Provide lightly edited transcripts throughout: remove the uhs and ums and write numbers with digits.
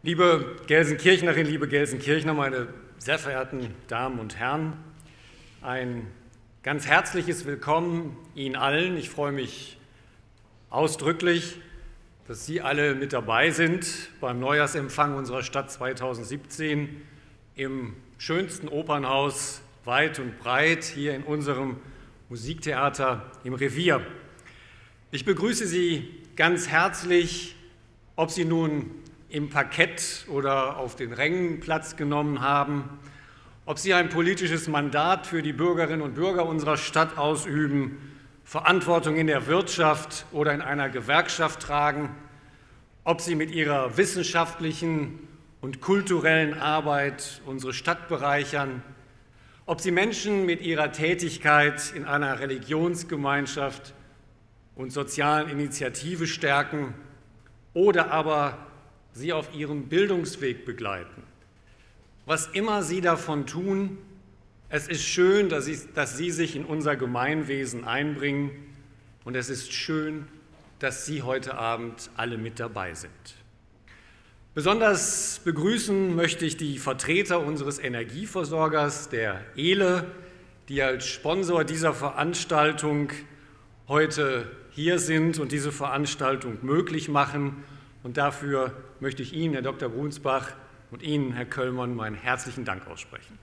Liebe Gelsenkirchnerinnen, liebe Gelsenkirchner, meine sehr verehrten Damen und Herren, ein ganz herzliches Willkommen Ihnen allen. Ich freue mich ausdrücklich, dass Sie alle mit dabei sind beim Neujahrsempfang unserer Stadt 2017 im schönsten Opernhaus weit und breit hier in unserem Musiktheater im Revier. Ich begrüße Sie ganz herzlich, ob Sie nun im Parkett oder auf den Rängen Platz genommen haben, ob Sie ein politisches Mandat für die Bürgerinnen und Bürger unserer Stadt ausüben, Verantwortung in der Wirtschaft oder in einer Gewerkschaft tragen, ob Sie mit Ihrer wissenschaftlichen und kulturellen Arbeit unsere Stadt bereichern, ob Sie Menschen mit Ihrer Tätigkeit in einer Religionsgemeinschaft und sozialen Initiative stärken oder aber Sie auf Ihrem Bildungsweg begleiten. Was immer Sie davon tun, es ist schön, dass Sie sich in unser Gemeinwesen einbringen, und es ist schön, dass Sie heute Abend alle mit dabei sind. Besonders begrüßen möchte ich die Vertreter unseres Energieversorgers, der ELE, die als Sponsor dieser Veranstaltung heute hier sind und diese Veranstaltung möglich machen. Und dafür möchte ich Ihnen, Herr Dr. Brunsbach, und Ihnen, Herr Köllmann, meinen herzlichen Dank aussprechen.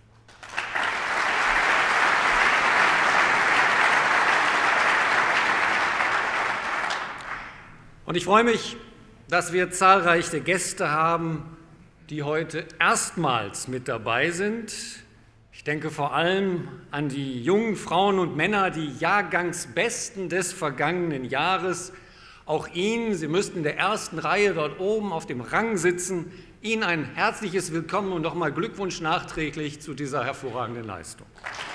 Und ich freue mich, dass wir zahlreiche Gäste haben, die heute erstmals mit dabei sind. Ich denke vor allem an die jungen Frauen und Männer, die Jahrgangsbesten des vergangenen Jahres. Auch Ihnen, Sie müssten in der ersten Reihe dort oben auf dem Rang sitzen, Ihnen ein herzliches Willkommen und nochmal Glückwunsch nachträglich zu dieser hervorragenden Leistung.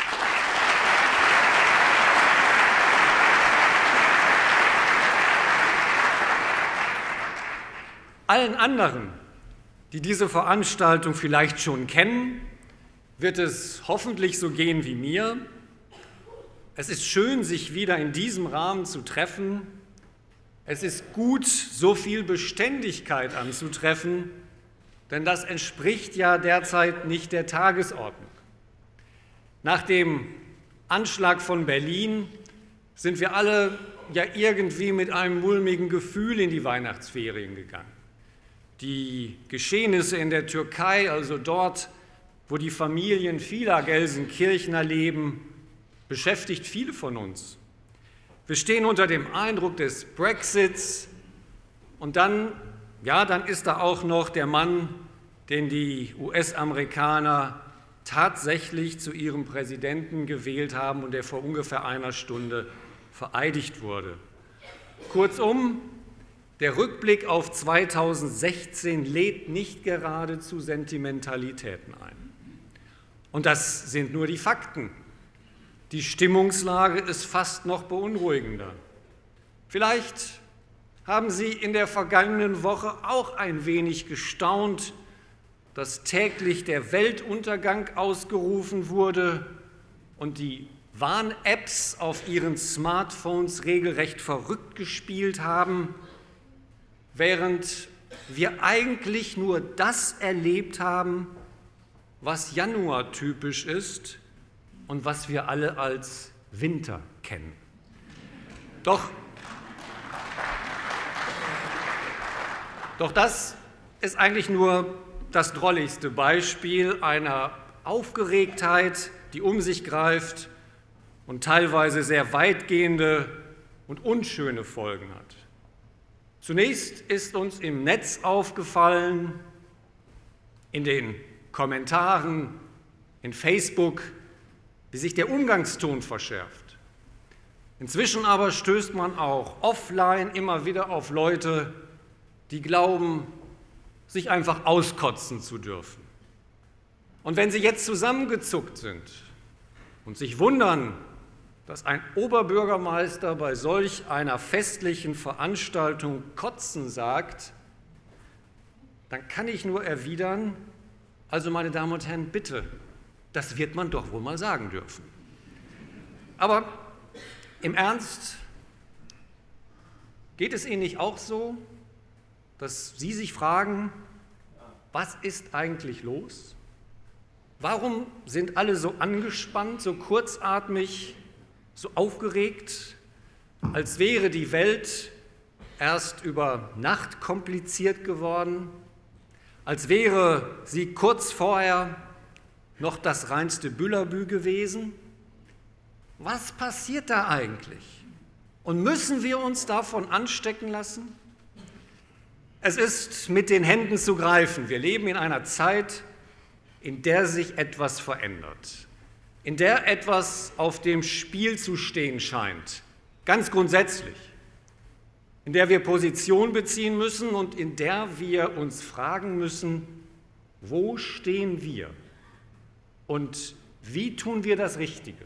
Allen anderen, die diese Veranstaltung vielleicht schon kennen, wird es hoffentlich so gehen wie mir. Es ist schön, sich wieder in diesem Rahmen zu treffen. Es ist gut, so viel Beständigkeit anzutreffen, denn das entspricht ja derzeit nicht der Tagesordnung. Nach dem Anschlag von Berlin sind wir alle ja irgendwie mit einem mulmigen Gefühl in die Weihnachtsferien gegangen. Die Geschehnisse in der Türkei, also dort, wo die Familien vieler Gelsenkirchner leben, beschäftigt viele von uns. Wir stehen unter dem Eindruck des Brexits und dann ist da auch noch der Mann, den die US-Amerikaner tatsächlich zu ihrem Präsidenten gewählt haben und der vor ungefähr einer Stunde vereidigt wurde. Kurzum, der Rückblick auf 2016 lädt nicht gerade zu Sentimentalitäten ein. Und das sind nur die Fakten. Die Stimmungslage ist fast noch beunruhigender. Vielleicht haben Sie in der vergangenen Woche auch ein wenig gestaunt, dass täglich der Weltuntergang ausgerufen wurde und die Warn-Apps auf Ihren Smartphones regelrecht verrückt gespielt haben, während wir eigentlich nur das erlebt haben, was Januar typisch ist und was wir alle als Winter kennen. Doch das ist eigentlich nur das drolligste Beispiel einer Aufgeregtheit, die um sich greift und teilweise sehr weitgehende und unschöne Folgen hat. Zunächst ist uns im Netz aufgefallen, in den Kommentaren, in Facebook, wie sich der Umgangston verschärft. Inzwischen aber stößt man auch offline immer wieder auf Leute, die glauben, sich einfach auskotzen zu dürfen. Und wenn sie jetzt zusammengezuckt sind und sich wundern, dass ein Oberbürgermeister bei solch einer festlichen Veranstaltung kotzen sagt, dann kann ich nur erwidern, also meine Damen und Herren, bitte, das wird man doch wohl mal sagen dürfen. Aber im Ernst, geht es Ihnen nicht auch so, dass Sie sich fragen, was ist eigentlich los? Warum sind alle so angespannt, so kurzatmig, so aufgeregt, als wäre die Welt erst über Nacht kompliziert geworden, als wäre sie kurz vorher noch das reinste Büllerbü gewesen? Was passiert da eigentlich? Und müssen wir uns davon anstecken lassen? Es ist mit den Händen zu greifen. Wir leben in einer Zeit, in der sich etwas verändert, in der etwas auf dem Spiel zu stehen scheint, ganz grundsätzlich, in der wir Position beziehen müssen und in der wir uns fragen müssen, wo stehen wir und wie tun wir das Richtige?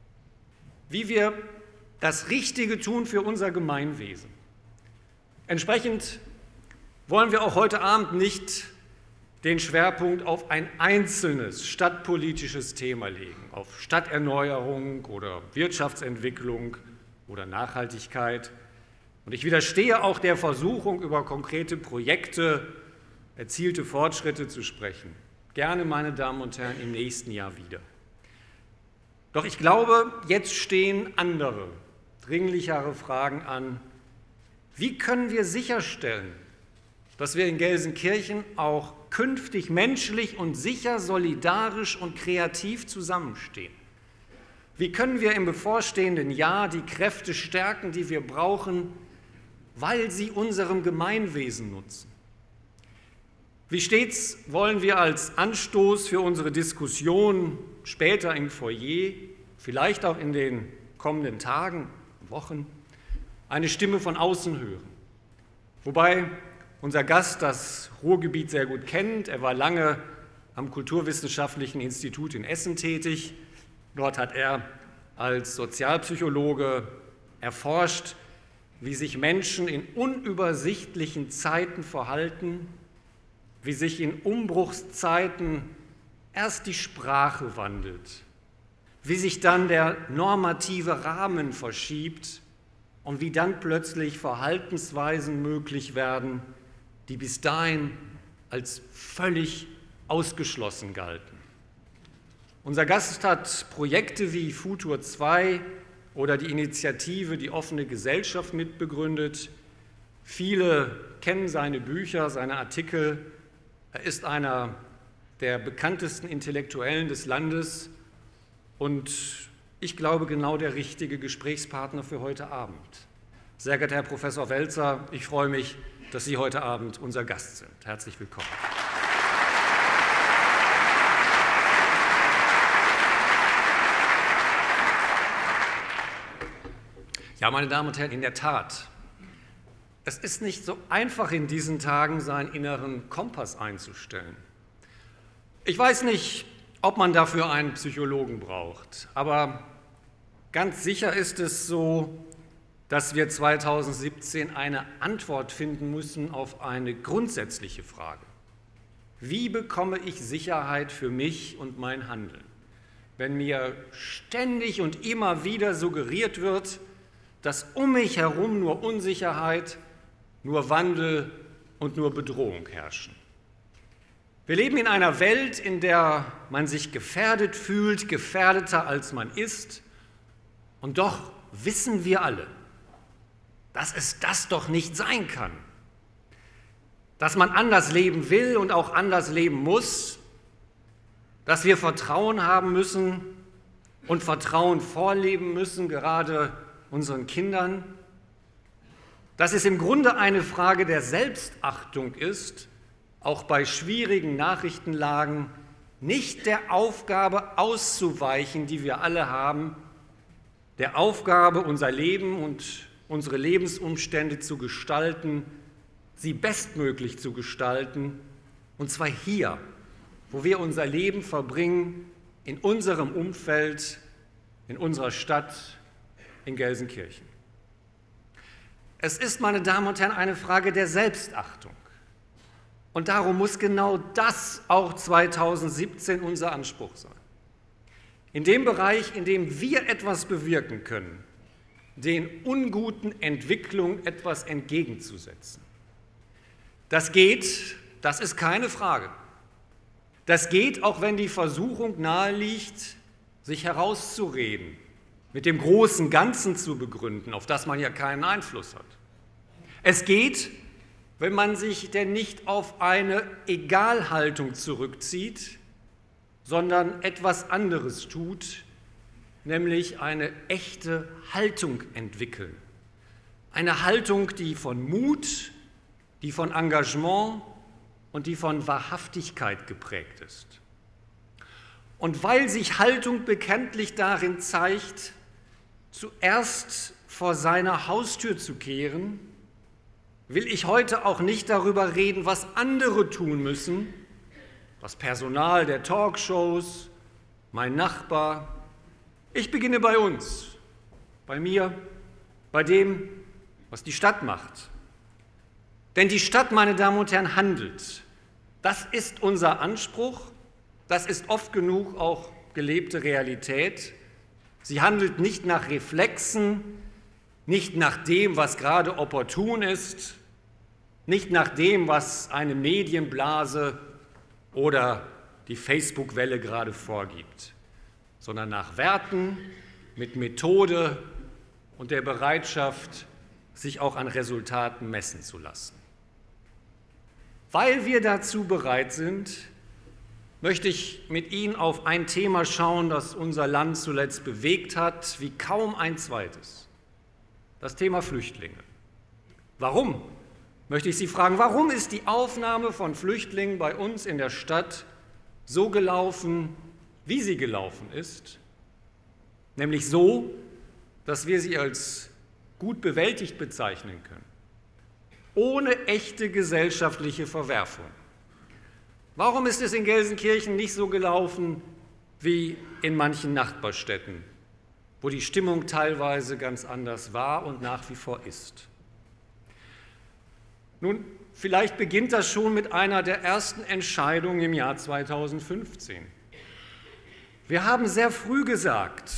Wie wir das Richtige tun für unser Gemeinwesen. Entsprechend wollen wir auch heute Abend nicht den Schwerpunkt auf ein einzelnes stadtpolitisches Thema legen, auf Stadterneuerung oder Wirtschaftsentwicklung oder Nachhaltigkeit. Und ich widerstehe auch der Versuchung, über konkrete Projekte, erzielte Fortschritte zu sprechen. Gerne, meine Damen und Herren, im nächsten Jahr wieder. Doch ich glaube, jetzt stehen andere, dringlichere Fragen an. Wie können wir sicherstellen, dass wir in Gelsenkirchen auch künftig menschlich und sicher, solidarisch und kreativ zusammenstehen? Wie können wir im bevorstehenden Jahr die Kräfte stärken, die wir brauchen, weil sie unserem Gemeinwesen nutzen? Wie stets wollen wir als Anstoß für unsere Diskussion später im Foyer, vielleicht auch in den kommenden Tagen, Wochen, eine Stimme von außen hören? Wobei unser Gast das Ruhrgebiet sehr gut kennt. Er war lange am Kulturwissenschaftlichen Institut in Essen tätig. Dort hat er als Sozialpsychologe erforscht, wie sich Menschen in unübersichtlichen Zeiten verhalten, wie sich in Umbruchszeiten erst die Sprache wandelt, wie sich dann der normative Rahmen verschiebt und wie dann plötzlich Verhaltensweisen möglich werden, die bis dahin als völlig ausgeschlossen galten. Unser Gast hat Projekte wie Futur 2 oder die Initiative Die offene Gesellschaft mitbegründet. Viele kennen seine Bücher, seine Artikel. Er ist einer der bekanntesten Intellektuellen des Landes und ich glaube, genau der richtige Gesprächspartner für heute Abend. Sehr geehrter Herr Professor Welzer, ich freue mich, dass Sie heute Abend unser Gast sind. Herzlich willkommen. Ja, meine Damen und Herren, in der Tat, es ist nicht so einfach in diesen Tagen, seinen inneren Kompass einzustellen. Ich weiß nicht, ob man dafür einen Psychologen braucht, aber ganz sicher ist es so, dass wir 2017 eine Antwort finden müssen auf eine grundsätzliche Frage. Wie bekomme ich Sicherheit für mich und mein Handeln, wenn mir ständig und immer wieder suggeriert wird, dass um mich herum nur Unsicherheit, nur Wandel und nur Bedrohung herrschen? Wir leben in einer Welt, in der man sich gefährdet fühlt, gefährdeter als man ist. Und doch wissen wir alle, dass es das doch nicht sein kann. Dass man anders leben will und auch anders leben muss, dass wir Vertrauen haben müssen und Vertrauen vorleben müssen, gerade unseren Kindern, dass es im Grunde eine Frage der Selbstachtung ist, auch bei schwierigen Nachrichtenlagen nicht der Aufgabe auszuweichen, die wir alle haben, der Aufgabe, unser Leben und unsere Lebensumstände zu gestalten, sie bestmöglich zu gestalten, und zwar hier, wo wir unser Leben verbringen, in unserem Umfeld, in unserer Stadt, in Gelsenkirchen. Es ist, meine Damen und Herren, eine Frage der Selbstachtung. Und darum muss genau das auch 2017 unser Anspruch sein. In dem Bereich, in dem wir etwas bewirken können, den unguten Entwicklungen etwas entgegenzusetzen. Das geht das ist keine Frage. Das geht, auch wenn die Versuchung naheliegt, sich herauszureden, mit dem großen Ganzen zu begründen, auf das man ja keinen Einfluss hat. Es geht, wenn man sich denn nicht auf eine Egalhaltung zurückzieht, sondern etwas anderes tut, nämlich eine echte Haltung entwickeln. Eine Haltung, die von Mut, die von Engagement und die von Wahrhaftigkeit geprägt ist. Und weil sich Haltung bekanntlich darin zeigt, zuerst vor seiner Haustür zu kehren, will ich heute auch nicht darüber reden, was andere tun müssen, das Personal der Talkshows, mein Nachbar. Ich beginne bei uns, bei mir, bei dem, was die Stadt macht. Denn die Stadt, meine Damen und Herren, handelt. Das ist unser Anspruch, das ist oft genug auch gelebte Realität. Sie handelt nicht nach Reflexen, nicht nach dem, was gerade opportun ist, nicht nach dem, was eine Medienblase oder die Facebook-Welle gerade vorgibt, sondern nach Werten, mit Methode und der Bereitschaft, sich auch an Resultaten messen zu lassen. Weil wir dazu bereit sind, möchte ich mit Ihnen auf ein Thema schauen, das unser Land zuletzt bewegt hat, wie kaum ein zweites. Das Thema Flüchtlinge. Warum? Möchte ich Sie fragen, warum ist die Aufnahme von Flüchtlingen bei uns in der Stadt so gelaufen, wie sie gelaufen ist? Nämlich so, dass wir sie als gut bewältigt bezeichnen können, ohne echte gesellschaftliche Verwerfung. Warum ist es in Gelsenkirchen nicht so gelaufen wie in manchen Nachbarstädten, wo die Stimmung teilweise ganz anders war und nach wie vor ist? Nun, vielleicht beginnt das schon mit einer der ersten Entscheidungen im Jahr 2015. Wir haben sehr früh gesagt,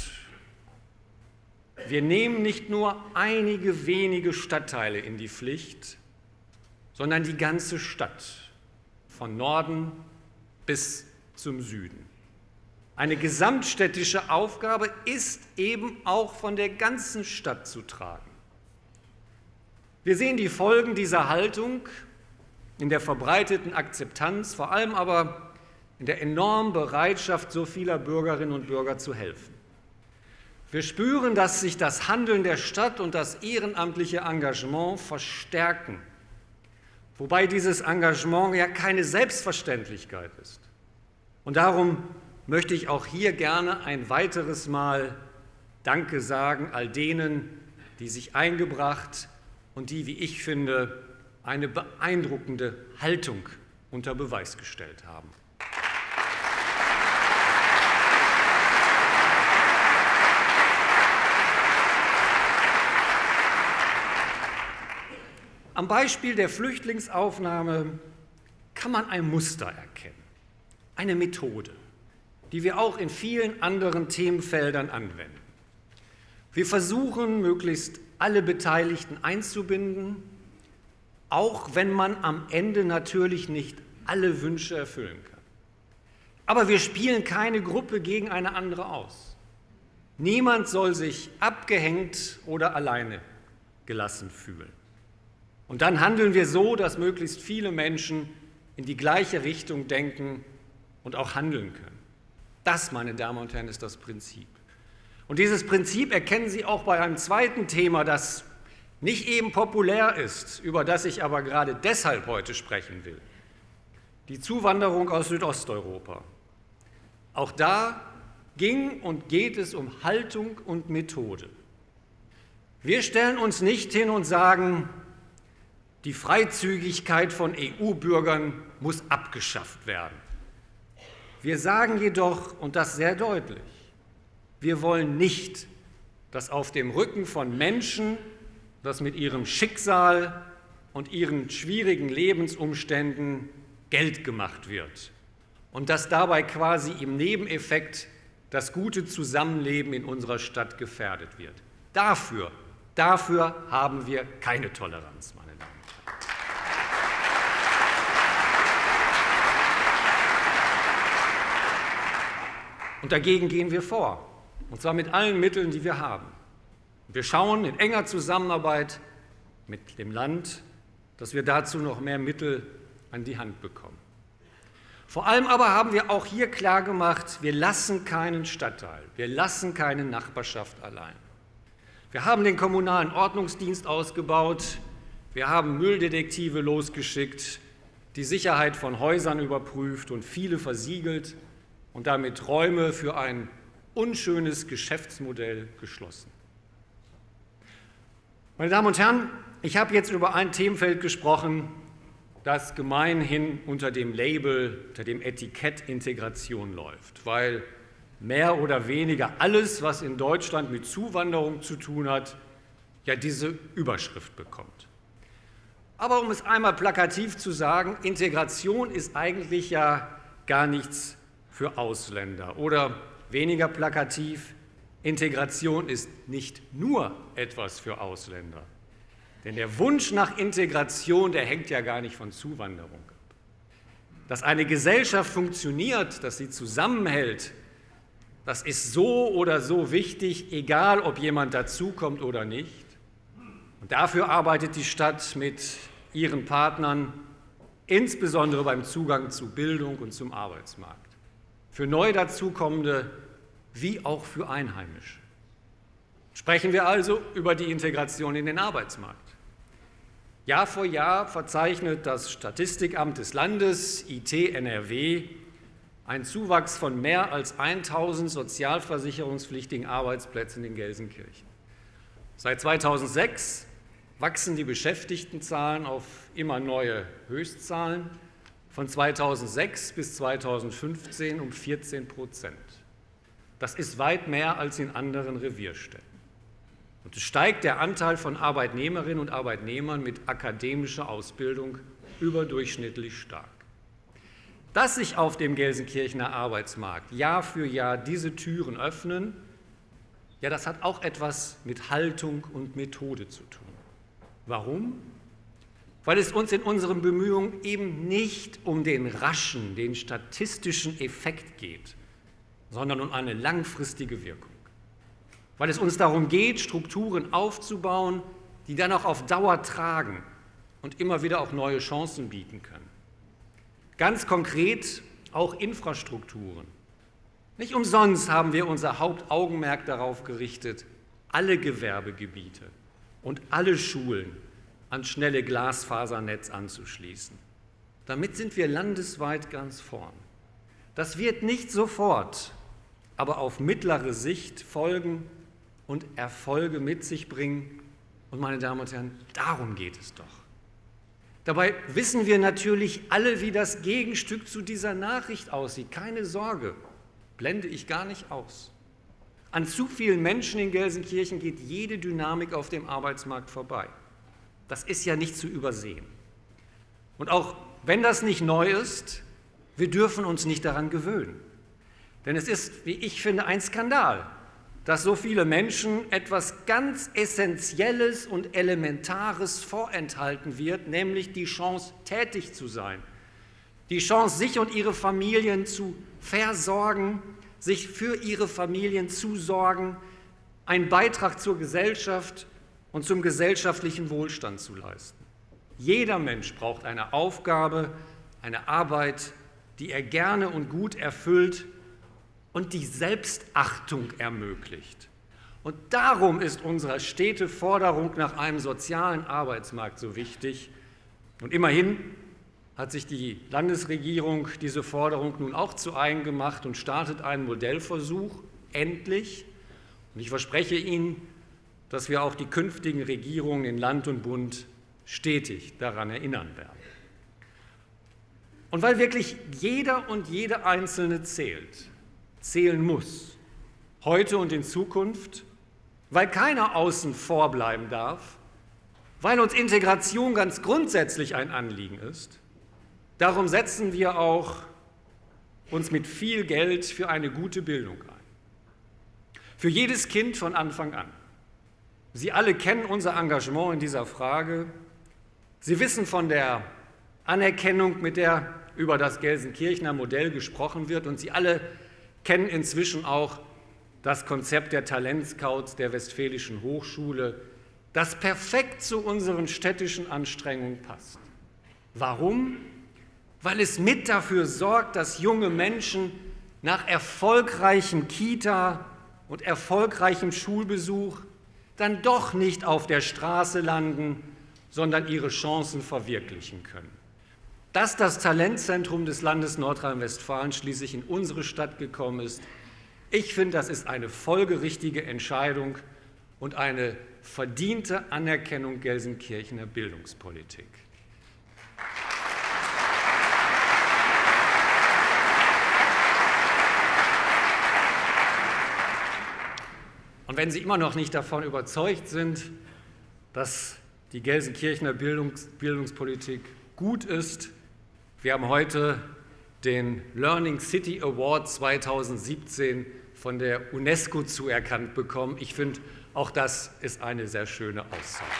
wir nehmen nicht nur einige wenige Stadtteile in die Pflicht, sondern die ganze Stadt, von Norden bis zum Süden. Eine gesamtstädtische Aufgabe ist eben auch von der ganzen Stadt zu tragen. Wir sehen die Folgen dieser Haltung in der verbreiteten Akzeptanz, vor allem aber in der enormen Bereitschaft so vieler Bürgerinnen und Bürger zu helfen. Wir spüren, dass sich das Handeln der Stadt und das ehrenamtliche Engagement verstärken, wobei dieses Engagement ja keine Selbstverständlichkeit ist. Und darum möchte ich auch hier gerne ein weiteres Mal Danke sagen all denen, die sich eingebracht und die, wie ich finde, eine beeindruckende Haltung unter Beweis gestellt haben. Am Beispiel der Flüchtlingsaufnahme kann man ein Muster erkennen, eine Methode, die wir auch in vielen anderen Themenfeldern anwenden. Wir versuchen, möglichst alle Beteiligten einzubinden, auch wenn man am Ende natürlich nicht alle Wünsche erfüllen kann. Aber wir spielen keine Gruppe gegen eine andere aus. Niemand soll sich abgehängt oder alleine gelassen fühlen. Und dann handeln wir so, dass möglichst viele Menschen in die gleiche Richtung denken und auch handeln können. Das, meine Damen und Herren, ist das Prinzip. Und dieses Prinzip erkennen Sie auch bei einem zweiten Thema, das nicht eben populär ist, über das ich aber gerade deshalb heute sprechen will. Die Zuwanderung aus Südosteuropa. Auch da ging und geht es um Haltung und Methode. Wir stellen uns nicht hin und sagen, die Freizügigkeit von EU-Bürgern muss abgeschafft werden. Wir sagen jedoch, und das sehr deutlich, wir wollen nicht, dass auf dem Rücken von Menschen, das mit ihrem Schicksal und ihren schwierigen Lebensumständen Geld gemacht wird und dass dabei quasi im Nebeneffekt das gute Zusammenleben in unserer Stadt gefährdet wird. Dafür haben wir keine Toleranz, meine Damen und Herren. Und dagegen gehen wir vor, und zwar mit allen Mitteln, die wir haben. Wir schauen in enger Zusammenarbeit mit dem Land, dass wir dazu noch mehr Mittel an die Hand bekommen. Vor allem aber haben wir auch hier klargemacht, wir lassen keinen Stadtteil, wir lassen keine Nachbarschaft allein. Wir haben den kommunalen Ordnungsdienst ausgebaut, wir haben Mülldetektive losgeschickt, die Sicherheit von Häusern überprüft und viele versiegelt und damit Räume für ein unschönes Geschäftsmodell geschlossen. Meine Damen und Herren, ich habe jetzt über ein Themenfeld gesprochen, das gemeinhin unter dem Label, unter dem Etikett Integration läuft, weil mehr oder weniger alles, was in Deutschland mit Zuwanderung zu tun hat, ja diese Überschrift bekommt. Aber um es einmal plakativ zu sagen, Integration ist eigentlich ja gar nichts für Ausländer. Oder weniger plakativ, Integration ist nicht nur etwas für Ausländer. Denn der Wunsch nach Integration, der hängt ja gar nicht von Zuwanderung ab. Dass eine Gesellschaft funktioniert, dass sie zusammenhält, das ist so oder so wichtig, egal ob jemand dazukommt oder nicht. Und dafür arbeitet die Stadt mit ihren Partnern, insbesondere beim Zugang zu Bildung und zum Arbeitsmarkt. Für neu dazukommende wie auch für Einheimische. Sprechen wir also über die Integration in den Arbeitsmarkt. Jahr für Jahr verzeichnet das Statistikamt des Landes, IT NRW, einen Zuwachs von mehr als 1000 sozialversicherungspflichtigen Arbeitsplätzen in Gelsenkirchen. Seit 2006 wachsen die Beschäftigtenzahlen auf immer neue Höchstzahlen, von 2006 bis 2015 um 14%. Das ist weit mehr als in anderen Revierstädten. Und es steigt der Anteil von Arbeitnehmerinnen und Arbeitnehmern mit akademischer Ausbildung überdurchschnittlich stark. Dass sich auf dem Gelsenkirchener Arbeitsmarkt Jahr für Jahr diese Türen öffnen, ja, das hat auch etwas mit Haltung und Methode zu tun. Warum? Weil es uns in unseren Bemühungen eben nicht um den raschen, den statistischen Effekt geht, sondern um eine langfristige Wirkung. Weil es uns darum geht, Strukturen aufzubauen, die dann auch auf Dauer tragen und immer wieder auch neue Chancen bieten können. Ganz konkret auch Infrastrukturen. Nicht umsonst haben wir unser Hauptaugenmerk darauf gerichtet, alle Gewerbegebiete und alle Schulen ans schnelle Glasfasernetz anzuschließen. Damit sind wir landesweit ganz vorn. Das wird nicht sofort, aber auf mittlere Sicht Folgen und Erfolge mit sich bringen. Und meine Damen und Herren, darum geht es doch. Dabei wissen wir natürlich alle, wie das Gegenstück zu dieser Nachricht aussieht. Keine Sorge, blende ich gar nicht aus. An zu vielen Menschen in Gelsenkirchen geht jede Dynamik auf dem Arbeitsmarkt vorbei. Das ist ja nicht zu übersehen. Und auch wenn das nicht neu ist, wir dürfen uns nicht daran gewöhnen. Denn es ist, wie ich finde, ein Skandal, dass so viele Menschen etwas ganz Essentielles und Elementares vorenthalten wird, nämlich die Chance, tätig zu sein, die Chance, sich und ihre Familien zu versorgen, sich für ihre Familien zu sorgen, einen Beitrag zur Gesellschaft und zum gesellschaftlichen Wohlstand zu leisten. Jeder Mensch braucht eine Aufgabe, eine Arbeit, die er gerne und gut erfüllt und die Selbstachtung ermöglicht. Und darum ist unsere stete Forderung nach einem sozialen Arbeitsmarkt so wichtig. Und immerhin hat sich die Landesregierung diese Forderung nun auch zu eigen gemacht und startet einen Modellversuch, endlich. Und ich verspreche Ihnen, dass wir auch die künftigen Regierungen in Land und Bund stetig daran erinnern werden. Und weil wirklich jeder und jede Einzelne zählen muss, heute und in Zukunft, weil keiner außen vor bleiben darf, weil uns Integration ganz grundsätzlich ein Anliegen ist, darum setzen wir auch uns mit viel Geld für eine gute Bildung ein. Für jedes Kind von Anfang an. Sie alle kennen unser Engagement in dieser Frage. Sie wissen von der Anerkennung, mit der über das Gelsenkirchener Modell gesprochen wird, und Sie alle kennen inzwischen auch das Konzept der Talentscouts der Westfälischen Hochschule, das perfekt zu unseren städtischen Anstrengungen passt. Warum? Weil es mit dafür sorgt, dass junge Menschen nach erfolgreichem Kita- und erfolgreichem Schulbesuch dann doch nicht auf der Straße landen, sondern ihre Chancen verwirklichen können. Dass das Talentzentrum des Landes Nordrhein-Westfalen schließlich in unsere Stadt gekommen ist, ich finde, das ist eine folgerichtige Entscheidung und eine verdiente Anerkennung Gelsenkirchener Bildungspolitik. Und wenn Sie immer noch nicht davon überzeugt sind, dass die Gelsenkirchener Bildungspolitik gut ist, wir haben heute den Learning City Award 2017 von der UNESCO zuerkannt bekommen. Ich finde, auch das ist eine sehr schöne Auszeichnung.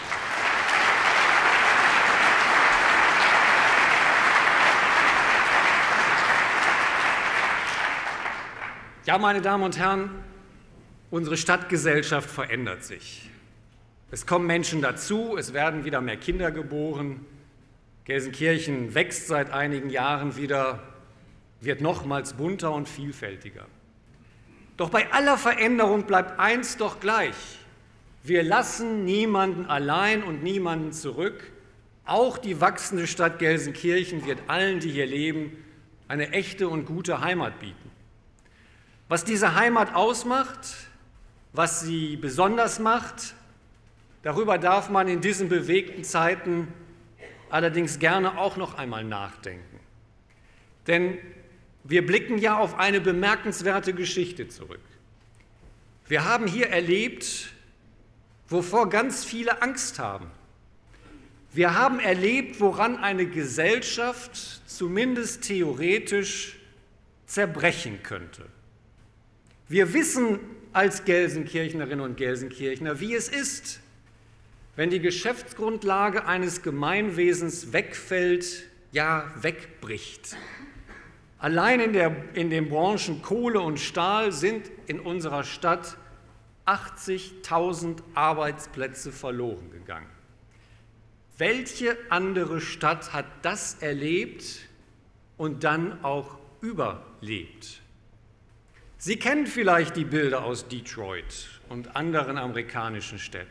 Ja, meine Damen und Herren, unsere Stadtgesellschaft verändert sich. Es kommen Menschen dazu, es werden wieder mehr Kinder geboren. Gelsenkirchen wächst seit einigen Jahren wieder, wird nochmals bunter und vielfältiger. Doch bei aller Veränderung bleibt eins doch gleich. Wir lassen niemanden allein und niemanden zurück. Auch die wachsende Stadt Gelsenkirchen wird allen, die hier leben, eine echte und gute Heimat bieten. Was diese Heimat ausmacht, was sie besonders macht, darüber darf man in diesen bewegten Zeiten allerdings gerne auch noch einmal nachdenken. Denn wir blicken ja auf eine bemerkenswerte Geschichte zurück. Wir haben hier erlebt, wovor ganz viele Angst haben. Wir haben erlebt, woran eine Gesellschaft zumindest theoretisch zerbrechen könnte. Wir wissen als Gelsenkirchnerinnen und Gelsenkirchner, wie es ist, wenn die Geschäftsgrundlage eines Gemeinwesens wegfällt, ja wegbricht. Allein in den Branchen Kohle und Stahl sind in unserer Stadt 80.000 Arbeitsplätze verloren gegangen. Welche andere Stadt hat das erlebt und dann auch überlebt? Sie kennen vielleicht die Bilder aus Detroit und anderen amerikanischen Städten.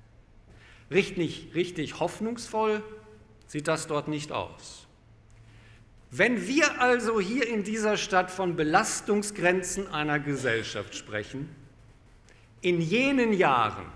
Richtig hoffnungsvoll sieht das dort nicht aus. Wenn wir also hier in dieser Stadt von Belastungsgrenzen einer Gesellschaft sprechen, in jenen Jahren,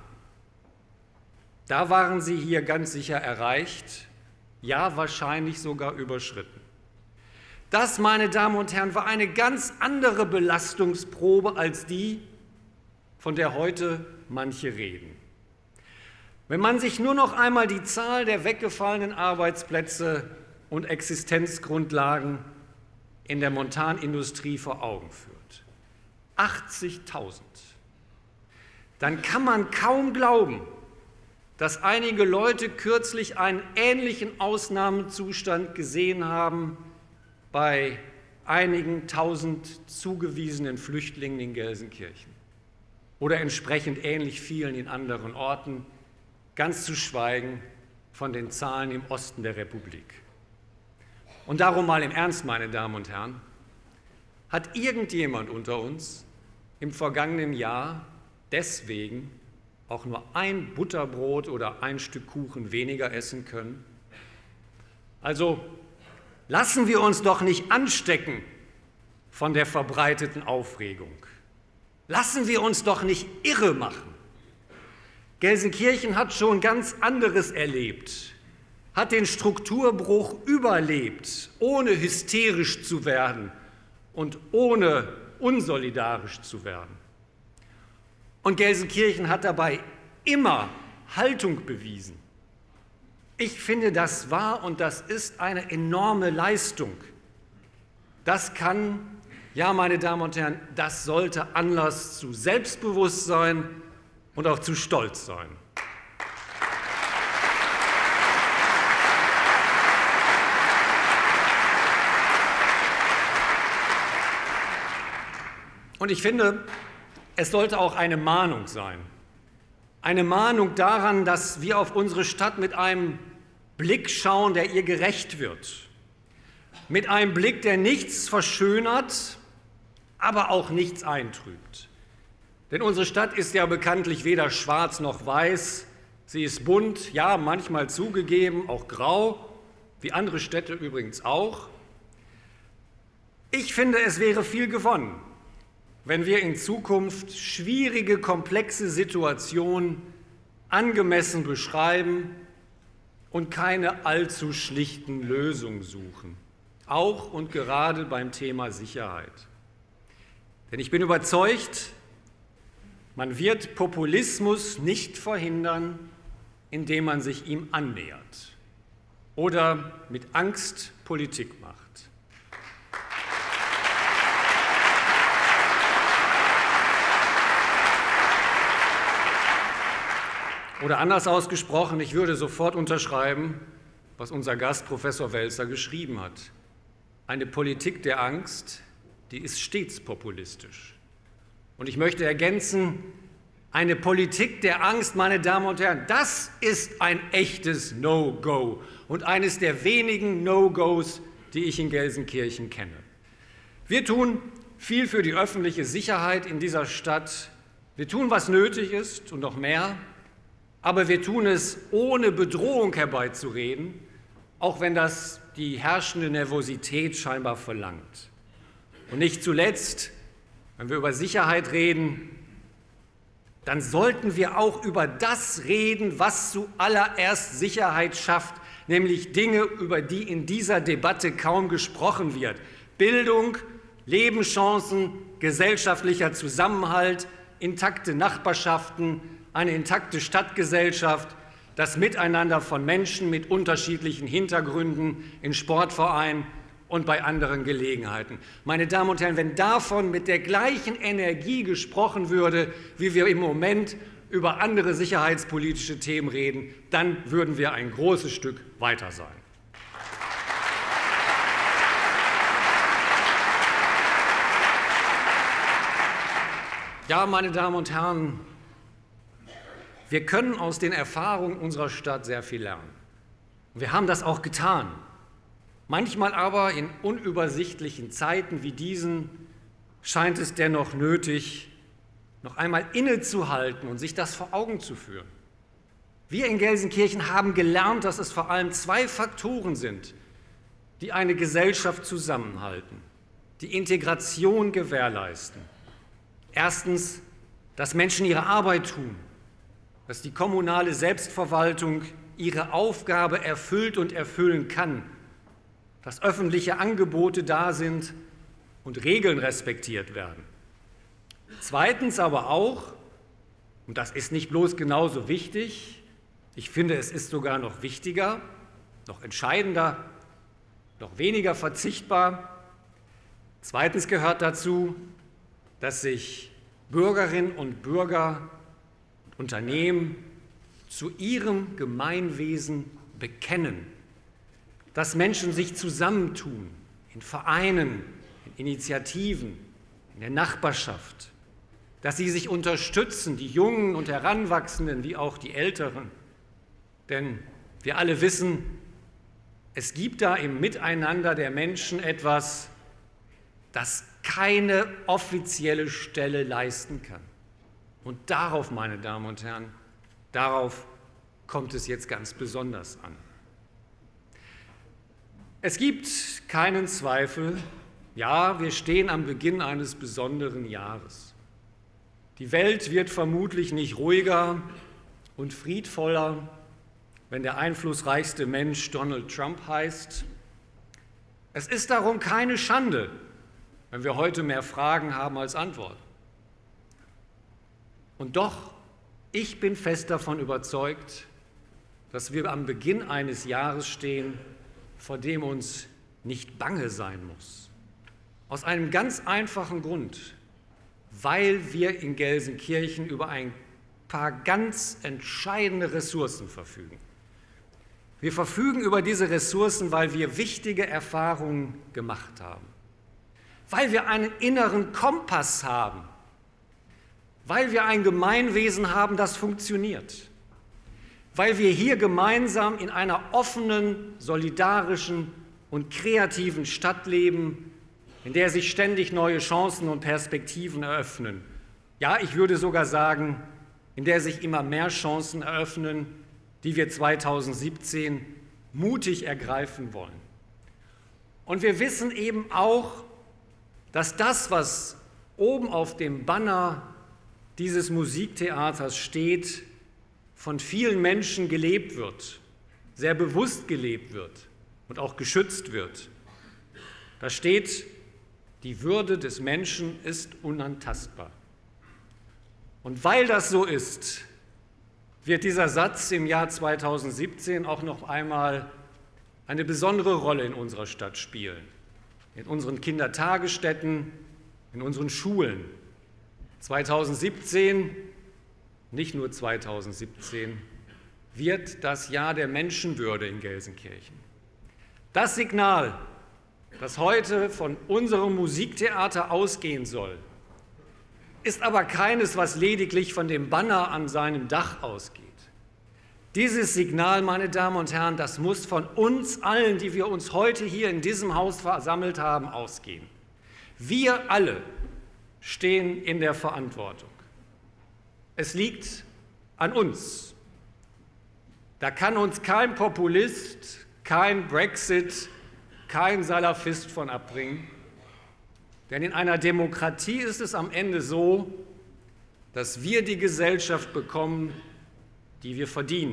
da waren sie hier ganz sicher erreicht, ja wahrscheinlich sogar überschritten. Das, meine Damen und Herren, war eine ganz andere Belastungsprobe als die, von der heute manche reden. Wenn man sich nur noch einmal die Zahl der weggefallenen Arbeitsplätze und Existenzgrundlagen in der Montanindustrie vor Augen führt, 80.000, dann kann man kaum glauben, dass einige Leute kürzlich einen ähnlichen Ausnahmezustand gesehen haben bei einigen tausend zugewiesenen Flüchtlingen in Gelsenkirchen oder entsprechend ähnlich vielen in anderen Orten, ganz zu schweigen von den Zahlen im Osten der Republik. Und darum mal im Ernst, meine Damen und Herren, hat irgendjemand unter uns im vergangenen Jahr deswegen auch nur ein Butterbrot oder ein Stück Kuchen weniger essen können? Also lassen wir uns doch nicht anstecken von der verbreiteten Aufregung. Lassen wir uns doch nicht irre machen. Gelsenkirchen hat schon ganz anderes erlebt, hat den Strukturbruch überlebt, ohne hysterisch zu werden und ohne unsolidarisch zu werden. Und Gelsenkirchen hat dabei immer Haltung bewiesen. Ich finde, das war und das ist eine enorme Leistung. Das kann, ja, meine Damen und Herren, das sollte Anlass zu Selbstbewusstsein und auch zu Stolz sein. Und ich finde, es sollte auch eine Mahnung sein. Eine Mahnung daran, dass wir auf unsere Stadt mit einem Blick schauen, der ihr gerecht wird. Mit einem Blick, der nichts verschönert, aber auch nichts eintrübt. Denn unsere Stadt ist ja bekanntlich weder schwarz noch weiß. Sie ist bunt, ja, manchmal zugegeben, auch grau, wie andere Städte übrigens auch. Ich finde, es wäre viel gewonnen, wenn wir in Zukunft schwierige, komplexe Situationen angemessen beschreiben und keine allzu schlichten Lösungen suchen, auch und gerade beim Thema Sicherheit. Denn ich bin überzeugt, man wird Populismus nicht verhindern, indem man sich ihm annähert oder mit Angst Politik macht. Oder anders ausgesprochen, ich würde sofort unterschreiben, was unser Gast Professor Welzer geschrieben hat. Eine Politik der Angst, die ist stets populistisch. Und ich möchte ergänzen, eine Politik der Angst, meine Damen und Herren, das ist ein echtes No-Go und eines der wenigen No-Gos, die ich in Gelsenkirchen kenne. Wir tun viel für die öffentliche Sicherheit in dieser Stadt. Wir tun, was nötig ist und noch mehr. Aber wir tun es, ohne Bedrohung herbeizureden, auch wenn das die herrschende Nervosität scheinbar verlangt. Und nicht zuletzt, wenn wir über Sicherheit reden, dann sollten wir auch über das reden, was zuallererst Sicherheit schafft, nämlich Dinge, über die in dieser Debatte kaum gesprochen wird. Bildung, Lebenschancen, gesellschaftlicher Zusammenhalt, intakte Nachbarschaften, eine intakte Stadtgesellschaft, das Miteinander von Menschen mit unterschiedlichen Hintergründen in Sportvereinen und bei anderen Gelegenheiten. Meine Damen und Herren, wenn davon mit der gleichen Energie gesprochen würde, wie wir im Moment über andere sicherheitspolitische Themen reden, dann würden wir ein großes Stück weiter sein. Ja, meine Damen und Herren, wir können aus den Erfahrungen unserer Stadt sehr viel lernen. Wir haben das auch getan. Manchmal aber in unübersichtlichen Zeiten wie diesen scheint es dennoch nötig, noch einmal innezuhalten und sich das vor Augen zu führen. Wir in Gelsenkirchen haben gelernt, dass es vor allem zwei Faktoren sind, die eine Gesellschaft zusammenhalten, die Integration gewährleisten. Erstens, dass Menschen ihre Arbeit tun, dass die kommunale Selbstverwaltung ihre Aufgabe erfüllt und erfüllen kann, dass öffentliche Angebote da sind und Regeln respektiert werden. Zweitens aber auch, und das ist nicht bloß genauso wichtig, ich finde, es ist sogar noch wichtiger, noch entscheidender, noch weniger verzichtbar. Zweitens gehört dazu, dass sich Bürgerinnen und Bürger, Unternehmen zu ihrem Gemeinwesen bekennen, dass Menschen sich zusammentun in Vereinen, in Initiativen, in der Nachbarschaft, dass sie sich unterstützen, die Jungen und Heranwachsenden wie auch die Älteren. Denn wir alle wissen, es gibt da im Miteinander der Menschen etwas, das keine offizielle Stelle leisten kann. Und darauf, meine Damen und Herren, darauf kommt es jetzt ganz besonders an. Es gibt keinen Zweifel, ja, wir stehen am Beginn eines besonderen Jahres. Die Welt wird vermutlich nicht ruhiger und friedvoller, wenn der einflussreichste Mensch Donald Trump heißt. Es ist darum keine Schande, wenn wir heute mehr Fragen haben als Antworten. Und doch, ich bin fest davon überzeugt, dass wir am Beginn eines Jahres stehen, vor dem uns nicht bange sein muss. Aus einem ganz einfachen Grund, weil wir in Gelsenkirchen über ein paar ganz entscheidende Ressourcen verfügen. Wir verfügen über diese Ressourcen, weil wir wichtige Erfahrungen gemacht haben. weil wir einen inneren Kompass haben, weil wir ein Gemeinwesen haben, das funktioniert, weil wir hier gemeinsam in einer offenen, solidarischen und kreativen Stadt leben, in der sich ständig neue Chancen und Perspektiven eröffnen. Ja, ich würde sogar sagen, in der sich immer mehr Chancen eröffnen, die wir 2017 mutig ergreifen wollen. Und wir wissen eben auch, dass das, was oben auf dem Banner dieses Musiktheaters steht, von vielen Menschen gelebt wird, sehr bewusst gelebt wird und auch geschützt wird. Da steht, die Würde des Menschen ist unantastbar. Und weil das so ist, wird dieser Satz im Jahr 2017 auch noch einmal eine besondere Rolle in unserer Stadt spielen. In unseren Kindertagesstätten, in unseren Schulen. 2017, nicht nur 2017, wird das Jahr der Menschenwürde in Gelsenkirchen. Das Signal, das heute von unserem Musiktheater ausgehen soll, ist aber keines, was lediglich von dem Banner an seinem Dach ausgeht. Dieses Signal, meine Damen und Herren, das muss von uns allen, die wir uns heute hier in diesem Haus versammelt haben, ausgehen. Wir alle stehen in der Verantwortung. Es liegt an uns. Da kann uns kein Populist, kein Brexit, kein Salafist von abbringen. Denn in einer Demokratie ist es am Ende so, dass wir die Gesellschaft bekommen, die wir verdienen.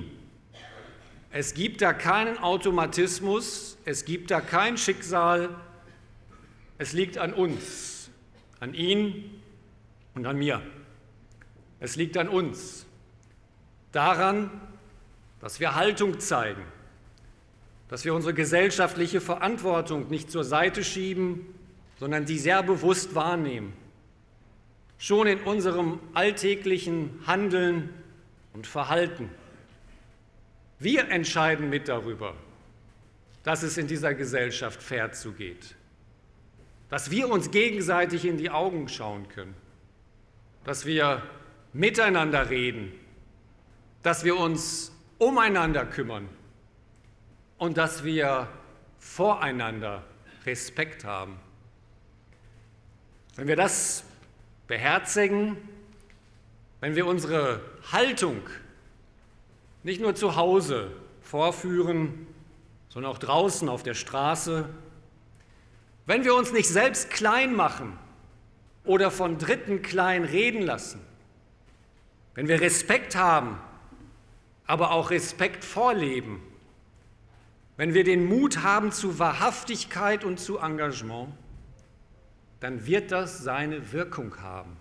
Es gibt da keinen Automatismus, es gibt da kein Schicksal. Es liegt an uns, an Ihnen und an mir. Es liegt an uns, daran, dass wir Haltung zeigen, dass wir unsere gesellschaftliche Verantwortung nicht zur Seite schieben, sondern die sehr bewusst wahrnehmen. Schon in unserem alltäglichen Handeln und Verhalten. Wir entscheiden mit darüber, dass es in dieser Gesellschaft fair zugeht, dass wir uns gegenseitig in die Augen schauen können, dass wir miteinander reden, dass wir uns umeinander kümmern und dass wir voreinander Respekt haben. Wenn wir das beherzigen, wenn wir unsere Haltung nicht nur zu Hause vorführen, sondern auch draußen auf der Straße, wenn wir uns nicht selbst klein machen oder von Dritten klein reden lassen, wenn wir Respekt haben, aber auch Respekt vorleben, wenn wir den Mut haben zu Wahrhaftigkeit und zu Engagement, dann wird das seine Wirkung haben.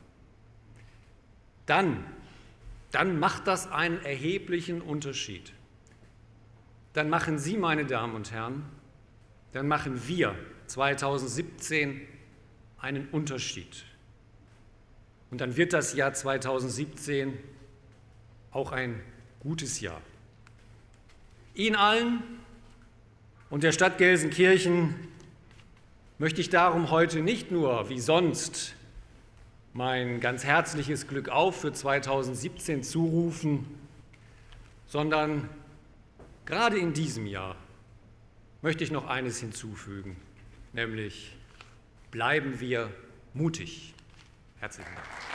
Dann macht das einen erheblichen Unterschied. Dann machen Sie, meine Damen und Herren, dann machen wir 2017 einen Unterschied. Und dann wird das Jahr 2017 auch ein gutes Jahr. Ihnen allen und der Stadt Gelsenkirchen möchte ich darum heute nicht nur wie sonst mein ganz herzliches Glück auf für 2017 zurufen, sondern gerade in diesem Jahr möchte ich noch eines hinzufügen, nämlich bleiben wir mutig. Herzlichen Dank.